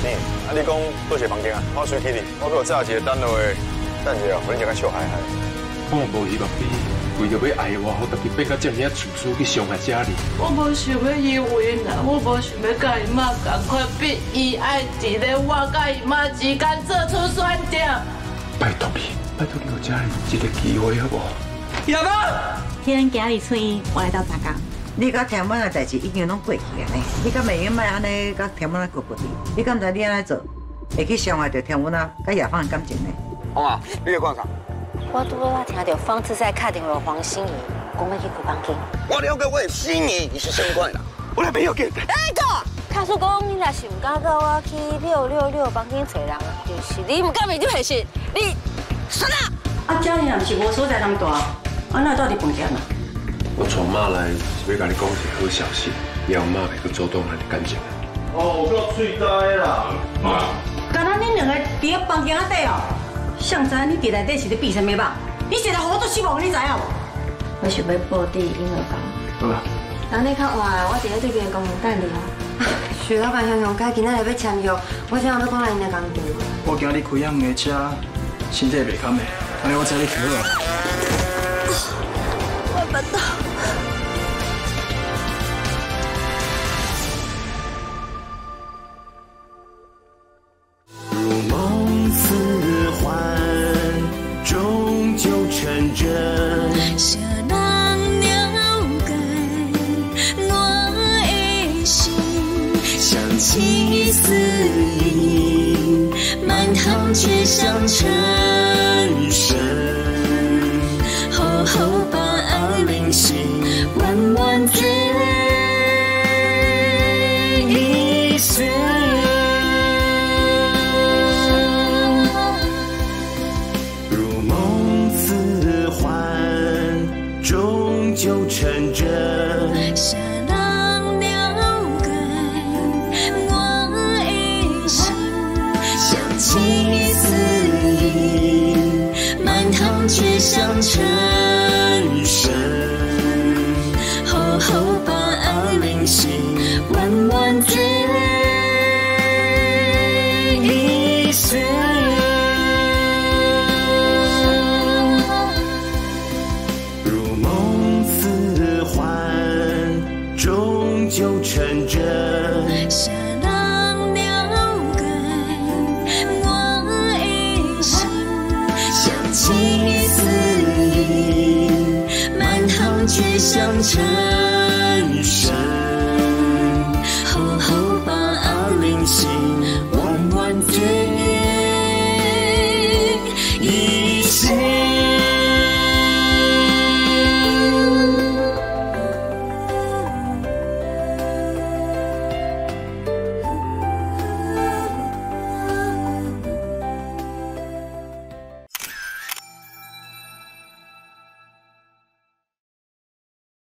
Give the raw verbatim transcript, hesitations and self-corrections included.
嗯，啊，你讲倒一个房间啊？我随去你，我搁有炸一个等落去，等一下，互你食甲笑嗨嗨。 我无希望你为着要爱我，我家己变到这么处处去伤害家里。 我无想要以为啦，我无想要甲伊妈同款，逼伊爱伫咧我甲伊妈之间做出选择。 拜托你，拜托你，有家里一个机会好不好？ 爷妈， 天今日出院，我来到查工。 你甲田文的代志已经拢过去了呢，你敢袂用卖安尼甲田文啊过过去？你敢知你安尼做会去伤害到田文啊甲叶芳的感情呢？ 红啊，你在干啥？ 我拄仔听到方志在打电话黄心怡，讲要去开房间。 我了解我的心意，你是什么款的？我来没有给。 哎哥，卡叔讲你若是唔敢跟我去六六六房间找人，就是你唔敢面对现实，你算啦。 啊，家里若是无所在通大，啊那到底房间啊？ 我带妈来是要甲你讲一个好消息，以后妈袂去阻挡咱的感情。 哦，够嘴呆啦！妈， 敢若恁两个伫咧房间仔底哦，谁知你伫内底是咧比什么吧？你现在好多失望，你知影无？ 我想要报地婴儿房。 好啦。 人你较晚，我伫咧对面公园等你哦。徐老板向向该今仔日要签约，我想要看下因的工程。 我今日开养的车，身体袂堪的，安尼我载你去好啊。 我办到。 如梦似幻，终究成真。 谁人了解我的心？想起思忆，满堂却像尘生。厚厚把爱临行，弯弯追忆碎。 终究成真。 谁人了解我的心？想起思忆，满堂却像尘生。厚厚把爱临行，弯弯追忆碎。 终究成真。 谁人了解我的心？想起思忆，满堂却像尘。